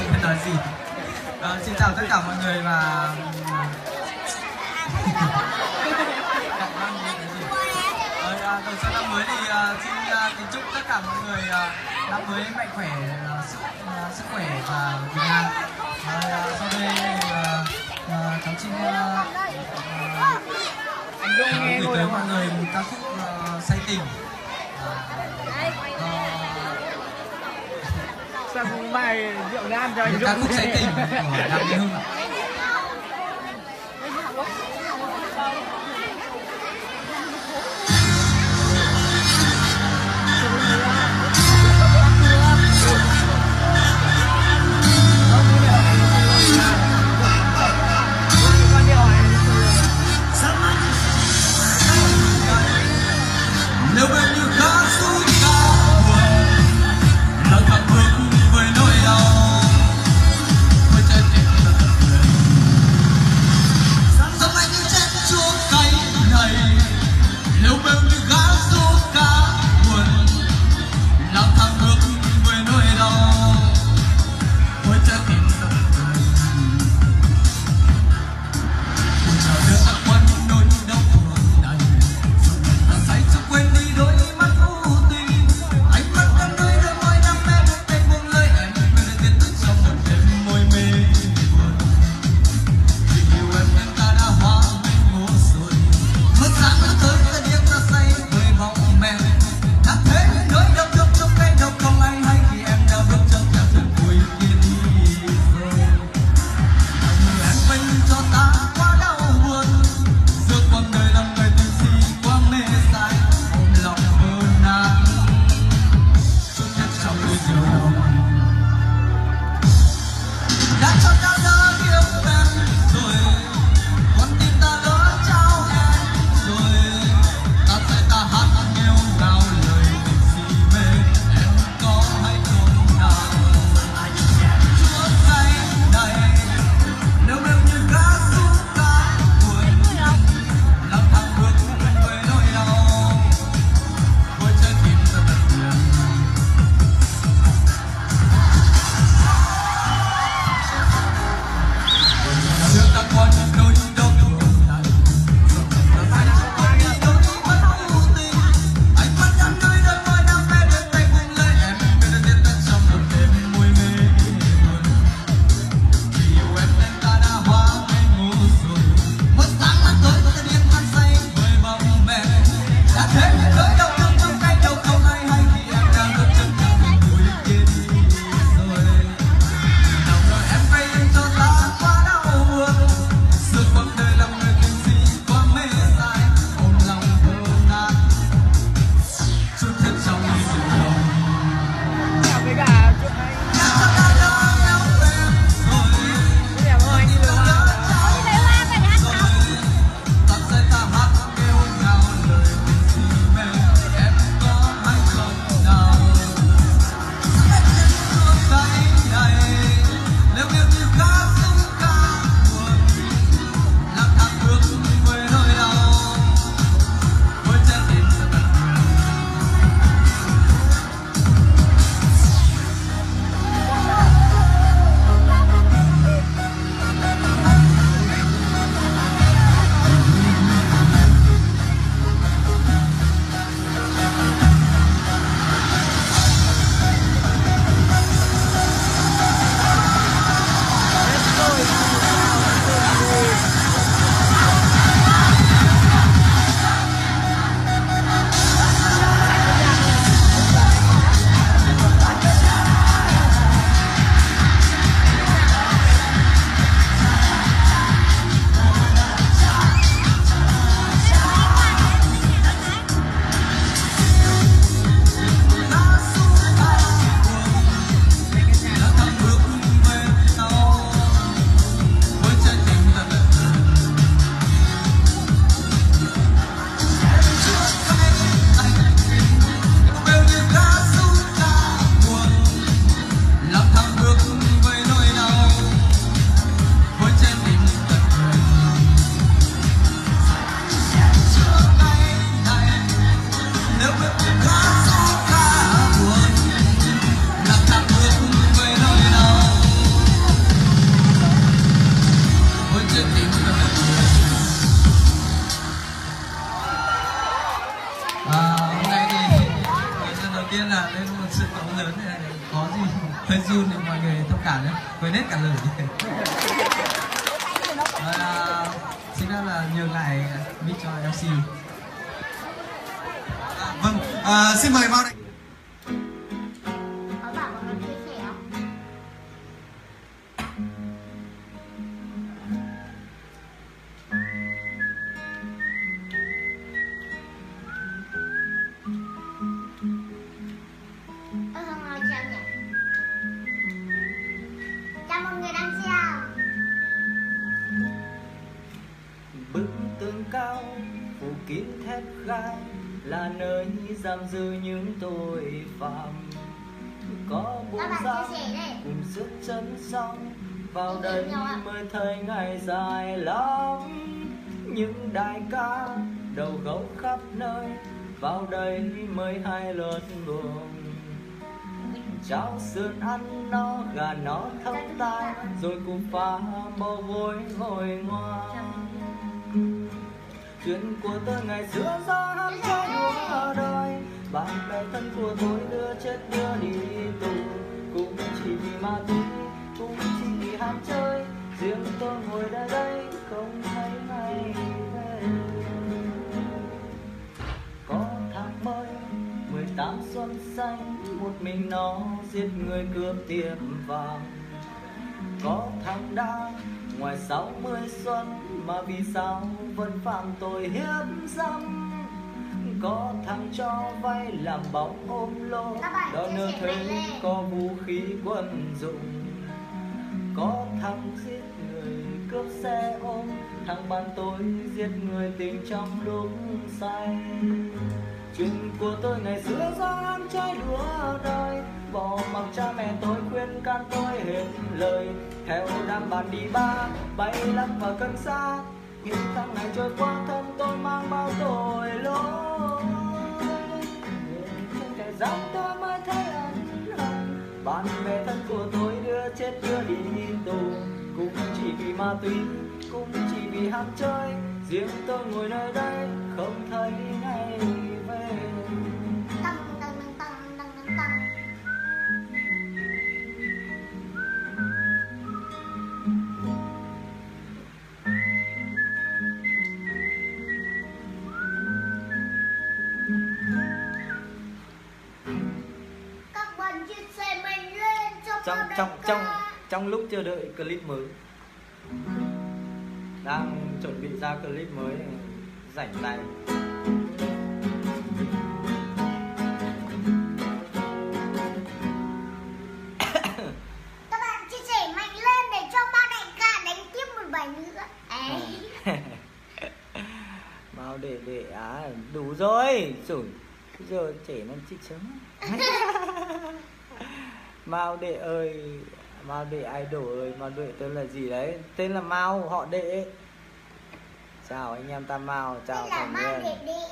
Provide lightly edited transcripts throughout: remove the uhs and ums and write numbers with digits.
biết nói gì. Xin chào tất cả mọi người và đầu xuân năm mới thì xin kính chúc tất cả mọi người năm mới mạnh khỏe, sức khỏe và bình an. Sau đây cháu xin gửi tới mọi người một ca khúc say tình. Sang bài rượu gan cho anh Dũng. Ca khúc say tình của Đàm Vĩnh Hưng. Nếu bên như cá xuống cá buồn, là thằng bước với nỗi đau, với trái tim là thật tuyệt. Sớm anh như chết chúa cay này, nếu bên như cá xuống cá buồn, là thằng bước với nỗi đau, với trái tim là thật tuyệt. Ôi trời đất đã quên nỗi đau buồn này, ta say cho quên đi đôi mắt u tình, ánh mắt em nơi đôi môi đam mê một tay buông lơi em quên tiến tới trong một đêm môi mê buồn. Tình yêu em nên ta đã hóa bên ngô rồi, mất sáng đã tới ta điên ta say với bóng men, đã thế nỗi đau thương trong cái đầu không ai hay khi em đã bước chân theo chân vui kia đi rồi. Em mình cho ta quá đau buồn, giữa con đời lòng người tình si quá mê say, ôm lòng mơ nan chút hết trong đôi diều lòng. Đã cho ta lỡ yêu em rồi, con tim ta lỡ trao em rồi, ta sẽ ta hát nghêu ngao lời tình si mê, em có hay không nào? Chúa say đầy, nếu em như cá xuống cá buồn, là thằng bước với nỗi đau, với trái tim ta thật tuyệt. một sân khấu lớn này có gì hơi run thì mọi người thông cảm nhé, quên hết cả lời. Xin phép là nhường lại mic cho MC. Vâng, xin mời Mao đây. Có bảo mọi người chia sẻ không? Không nói chào nhỉ? Chào mọi người đang chào. Bức tường cao phủ kín thép gai là nơi giam giữ những tội phạm. Có buông Các bạn giam chia sẻ đây. cùng sức chân song vào đây Yêu nhau ạ. mới thấy ngày dài lắm. Những đại ca đầu gấu khắp nơi vào đây mới hay lượt buồn. Cháo sườn ăn nó gà nó thơm tai rồi cùng pha bò vối ngồi ngoan. Chuyện của tôi ngày xưa do ham chơi đùa đời, bạn bè thân của tôi đưa chết đưa đi tù, cũng chỉ vì ma túy, cũng chỉ vì ham chơi. Riêng tôi ngồi đây đây không thấy ngày về. Có thằng mới 18 xuân xanh, một mình nó giết người cướp tiệm vàng. Có thằng đang ngoài 60 xuân mà vì sao vẫn phạm tội hiếp dâm. Có thằng cho vay làm bóng ôm lô, đòi nợ thuê có vũ khí quân dụng. Có thằng giết người cướp xe ôm, thằng bạn tôi giết người tình trong lúc say. Chuyện của tôi ngày xưa do ham chơi đùa đời, bỏ mặc cha mẹ tôi khuyên can tôi hết lời. Theo đám bạn đi ba bay lắm và cơn xa, những tháng ngày trôi qua thân tôi mang bao tội lỗi. Trong trại giam tôi mới thấy ân hận, bạn bè thân của tôi đưa chết đưa đi tù, cũng chỉ vì ma túy, cũng chỉ vì ham chơi. Riêng tôi ngồi nơi đây không thấy ngày về. Tăng tăng tăng tăng tăng tăng. Các bạn chia sẻ mình lên cho Trong lúc chờ đợi clip mới, đang chuẩn bị ra clip mới, rảnh tay. các bạn chia sẻ mạnh lên để cho ba đại ca đánh tiếp một bài nữa. Mau để đủ rồi. Rồi giờ trẻ nó chích sớm. Mao Đệ ơi, Mao Đệ idol ơi, Mao Đệ tên là gì đấy? Tên là Mao, họ Đệ. Chào anh em Tam Mao, chào Là thành Mao viên. Đệ Đệ.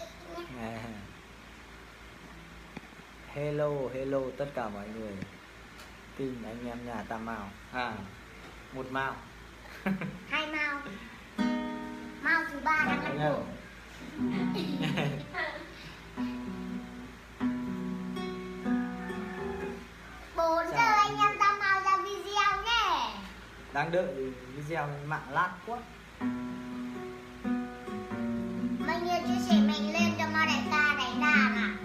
Hello, hello tất cả mọi người. Tin anh em nhà Tam Mao. Một Mao. Hai Mao. Mao thứ ba đang ăn cổ. 4 giờ anh em Tam Mao ra video nhé. Đang đợi video mạng lát quá. Mọi người chia sẻ mạnh lên cho Mao đại ca đánh đàn ạ.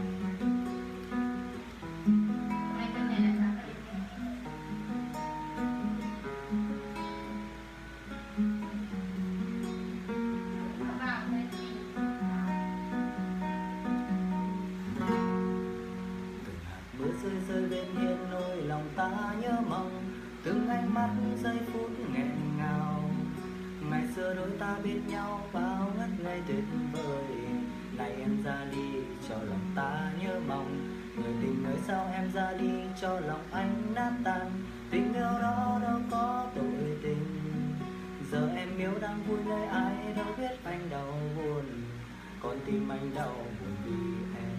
Mưa rơi rơi bên hiên nỗi lòng ta nhớ mong, từng ánh mắt giây phút nghẹn ngào. Ngày xưa đôi ta biết nhau bao ngất ngây tuyệt vời, nay em ra đi cho lòng ta nhớ mong. Người tình người sao em ra đi cho lòng anh nát tan, tình yêu đó đâu có tội tình. Giờ em yêu đang vui nơi ai đâu biết anh đau buồn, con tim anh đau buồn vì em.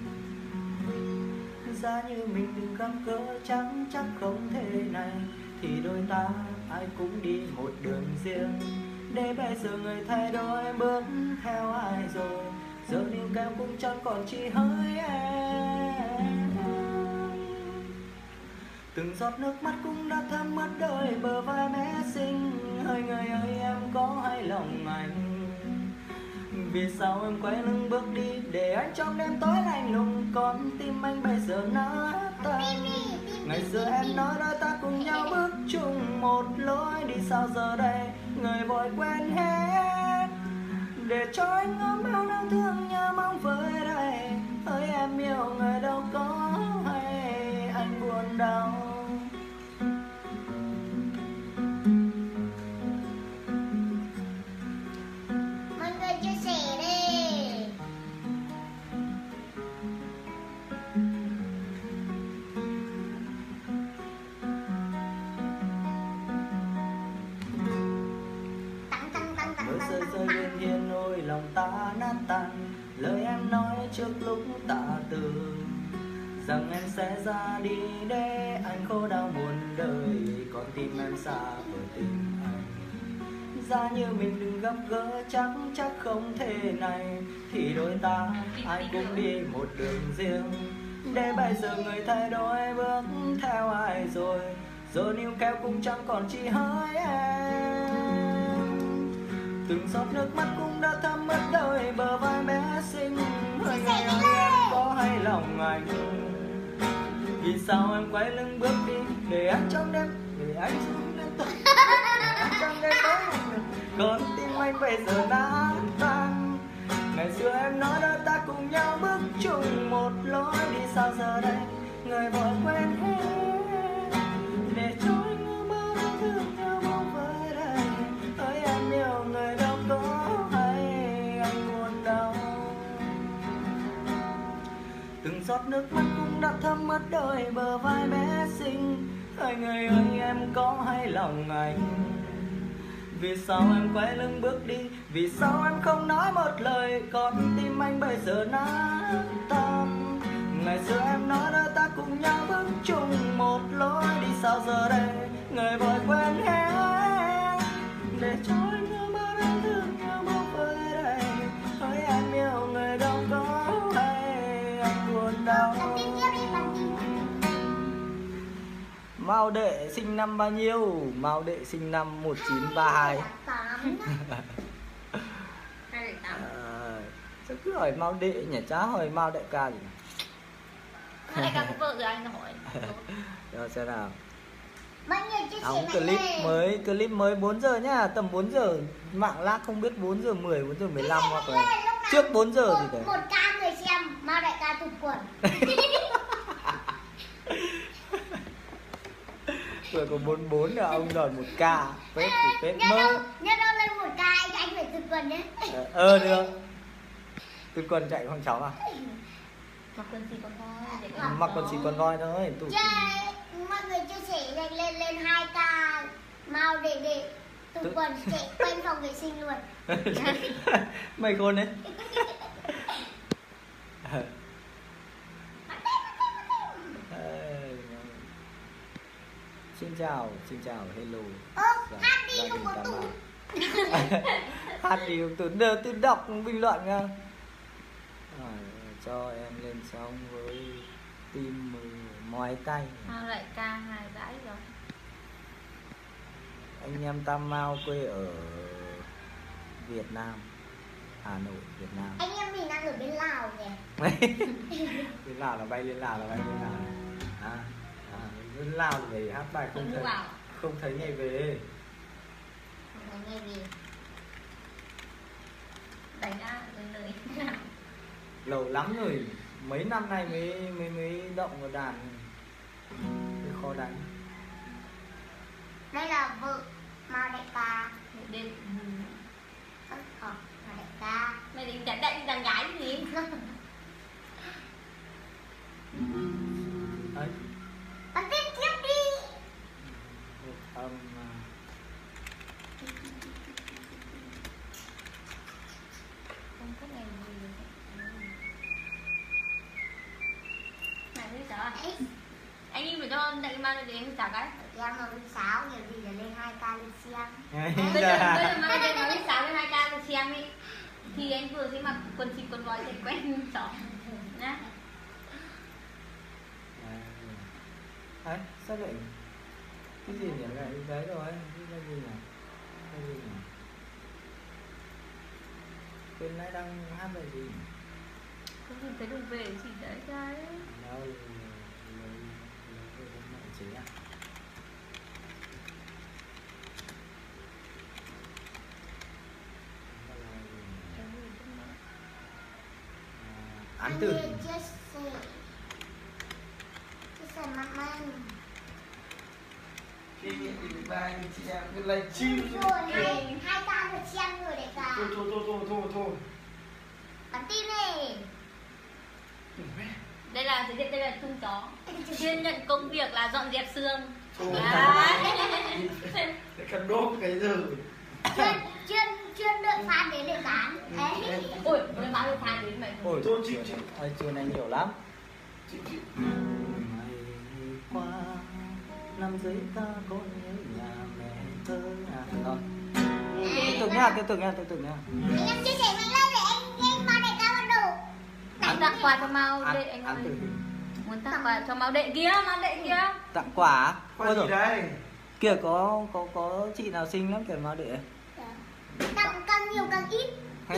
Giá như mình đừng gặp gỡ chẳng chắc không thể này, thì đôi ta ai cũng đi một đường riêng. Để bây giờ người thay đổi bước theo ai rồi, giờ níu kéo cũng chẳng còn chỉ hỡi em. Từng giọt nước mắt cũng đã thấm mất đời bờ vai bé xinh. Hỡi người ơi em có hay lòng anh? Vì sao em quay lưng bước đi để anh trong đêm tối lạnh lùng? Con tim anh bây giờ nát tan. Ngày xưa em nói đôi ta cùng nhau bước chung một lối đi, sao giờ đây người vội quên hết để cho anh ôm bao đau thương nhớ mong với đây. Hỡi em yêu người đâu có hay anh buồn đau. Mọi người chia sẻ đi. Mưa rơi rơi bên hiên ôi lòng ta nát tan. Lời em nói trước lúc tạ từ rằng em sẽ ra đi để anh khổ đau muôn đời. Còn tim em xa với tình anh. Ra như mình đừng gặp gỡ chắc không thể này. Thì đôi ta ai cũng đi một đường riêng. Để bây giờ người thay đổi bước theo ai rồi. Rồi níu kéo cũng chẳng còn chỉ hỡi em. Từng giọt nước mắt cũng đã thấm mất đời bờ vai bé xinh. Hỡi người ơi em có hay lòng anh? Vì sao em quay lưng bước đi để anh trong đêm, để anh trong đêm tối, trong đêm tối con tim anh bây giờ nát tan. Ngày xưa em nói đôi ta cùng nhau bước chung một lối đi, sao giờ đây người vội quên hết để cho anh ôm bao đau thương nhau mong với đây. Hỡi em yêu người đâu có hay anh buồn đau. Từng giọt nước mắt cũng đã thấm mất đời bờ vai bé xinh. Hỡi người ơi em có hay lòng anh? Vì sao em quay lưng bước đi? Vì sao em không nói một lời? Con tim anh bây giờ nát tan. Ngày xưa em nói đôi ta cùng nhau bước chung một lối đi, sao giờ đây người vội quên hết để cho anh ôm bao đau thương nhau mong với đây. Hỡi em yêu người đâu có hay anh buồn đau. Mao Đệ sinh năm bao nhiêu? Mao Đệ sinh năm 1932. Sao cứ hỏi Mao Đệ nhỉ? Chả hỏi Mao Đại ca gì. Đại ca có vợ rồi anh hỏi. Rồi xem nào. Mọi người chia sẻ Clip mới 4 giờ nhá, tầm 4 giờ mạng lag không biết 4 giờ 10, 4 giờ 15 hoặc là trước 4 giờ gì đấy. 1k người xem, Mao Đại ca tụt quần. Rồi có 44 là ông đòi 1k. Phết thì phết mơ. Nhớ đâu lên 1k anh phải tụt quần nhé. Được. Tụt quần chạy con cháu à? Mặc quần xì con voi. Mặc quần xì con voi thôi. Mọi người chia sẻ lên 2k. Mao để tụt quần chạy quanh phòng vệ sinh luôn. Mày khôn đấy. Xin chào, hello. Hát đi không có tụt. Hát đi không tụt. Tôi đọc bình luận nha. Cho em lên sóng với tim mỏi tay. Mao Đại ca hài vãi rồi. Anh em Tam Mao quê ở Việt Nam, Hà Nội, Việt Nam. Anh em mình đang ở bên Lào nhỉ? Bên Lào là bay lên Lào. Bên Lào thì phải hát bài không thấy ngày về. Không thấy ngày về. Đánh ra lời. Lâu lắm rồi, mấy năm nay mới động vào đàn. Hơi khó đánh. Đây là vợ Mao Đại ca. Đến Mao Đại ca. mày định đánh đàn gái gì? Đấy. Bắn tiếp tiếp đi. Âm Không có ngày gì. Này biết sao? Anh im phải cho đại Mao đến chào cái. Em mà lên 6 nhiều gì là lên 2k lên xem. Bây giờ Mao đến nói 6 lên 2k lên xem đi. Thì anh vừa sẽ mặc quần xì quần voi chạy quen chó nhá. Đấy, xác định cái gì nhỉ? Cái đấy rồi, cái gì nhỉ? Cái gì nhỉ? Bên nãy đang hát bài gì? Không nhìn thấy đường về chỉ đấy cái. Đâu, lấy mẹ chế à? Án tử. Chia sẻ mặt anh. Khi thì ba anh chị em cứ live stream Rồi, hai ca được xem rồi đấy cả. thôi. Bắn tin này. Đây là giới thiệu, đây là Trung chó. Chuyên nhận công việc là dọn dẹp xương. Thôi. Đấy. Để cần đốt cái giờ. Chuyên đợi fan đến để bán. Đấy. Ôi, mới báo được fan đến mày. Ôi, Thôi, chị. chiều này nhiều lắm. Chị. Ngày qua năm dưới ta có nhớ nhà mẹ thơ à? Rồi. Tiếp tục nha. Anh em chia sẻ mạnh lên để anh mang đại ca bắt đầu. Anh tặng quà cho Mao đệ anh ơi. Án tử. Muốn tặng quà cho Mao đệ kia. Tặng quà à? Qua gì đây? Kìa có chị nào xinh lắm kìa mà đệ. Tặng càng nhiều càng ít.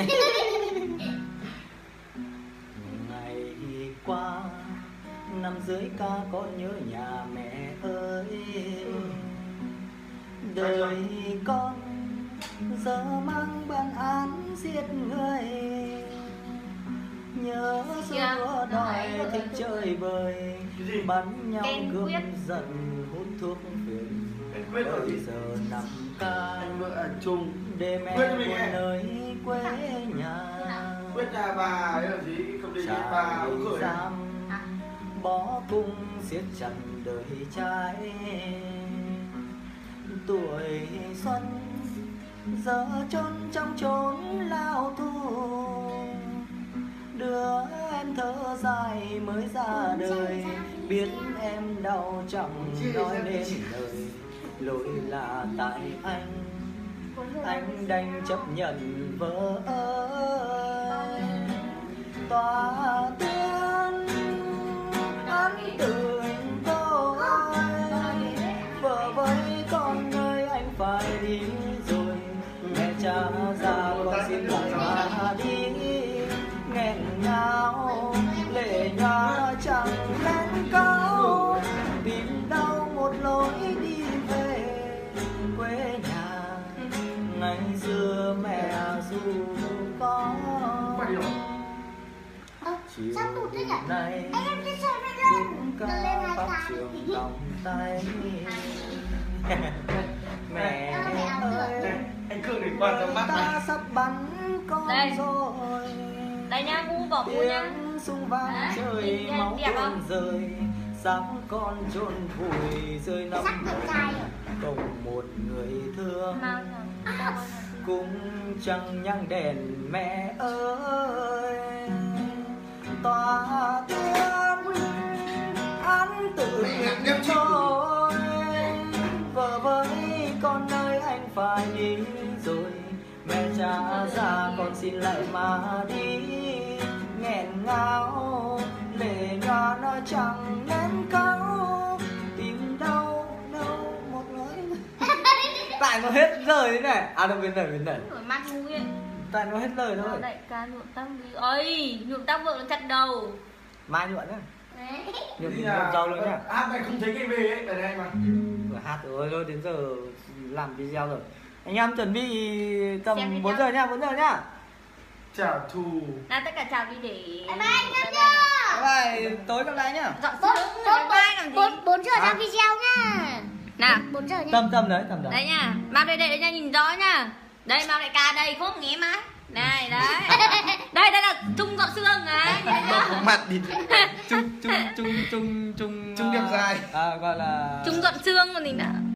Ngày qua năm dưới ca con nhớ nhà mẹ ơi. Đời con giờ mang bản án giết người. Nhớ xưa đòi thích chơi bời, bắn nhau cướp giận hút thuốc phiện. Quyết rồi Bây gì? giờ nằm ca Anh vợ chung. để mẹ Quyết cho mình buồn nghe. nơi quê nhà. Quyết nhà bà ấy là gì? Không đi nhà bà uống khởi. Giam bó cung siết chặt đời trai. Tuổi xuân giờ chôn trong chốn lao tù. Đứa em thở dài mới ra đời, biết em đau trọng nói nên lời. Lỗi là tại anh đành chấp nhận vợ ơi. Tòa tuyên án tử hình tôi, vợ với con ơi anh phải đi rồi. Mẹ cha già con xin lại mà đi. Nghẹn ngào lệ nhòa chẳng lên cao, tìm đâu một lối đi về quê nhà. Ngày xưa mẹ dù có chiều Sao tụt thế nhỉ? nay Anh em chia sẻ mạnh lên. đúng Lên ca hai pháp ca. trường lòng tay. Mẹ ơi, Anh Cương để quan tâm mắt ta này. sắp bắn con Đây. rồi. Đây nha, Mu bỏ Mu nha. Tiếng súng vang Đấy, trời nhìn máu đẹp tuôn không? rơi. Xác con chôn vùi rơi nằm Sắc đẹp trai. cộng một người thương. Mao nào. Cũng chẳng nhang đèn mẹ ơi. Tòa tuyên án tử hình thôi. Vợ với con ơi anh phải đi rồi. Mẹ cha già con xin lại mà đi. Nghẹn ngào lệ nhòa nói chẳng nên câu. Tìm đâu một lối. Tại nó hết lời thế này. À đâu bên này. Rồi mắt Mu ấy. Tại nó hết lời thôi. Đại ca nhuộm tóc đi. Ơi, nhuộm tóc vợ nó chặt đầu. Mai nhuộm nhá. Đấy. Nhuộm Đi là rau luôn nhá. hát này không thấy cái về ấy, đây mà. Vừa hát rồi thôi đến giờ làm video rồi. Anh em chuẩn bị tầm Xem video. 4 giờ nhá. Trả thù. Nào tất cả chào đi để. Bye bye anh em nhá. Bye bye, tối gặp lại nhá. Dọn xương bye bye làm gì? 4 giờ ra video nhá. Nào. 4 giờ nhá. Tầm đấy. Đấy nha, Mao đây đây nha, nhìn rõ nha. Đây Mao đại ca đây, không nghe má. Này đấy. Đây là Trung dọn xương ấy. Mặt đi. Chung Chung đẹp dài. gọi là Trung dọn xương còn gì nữa.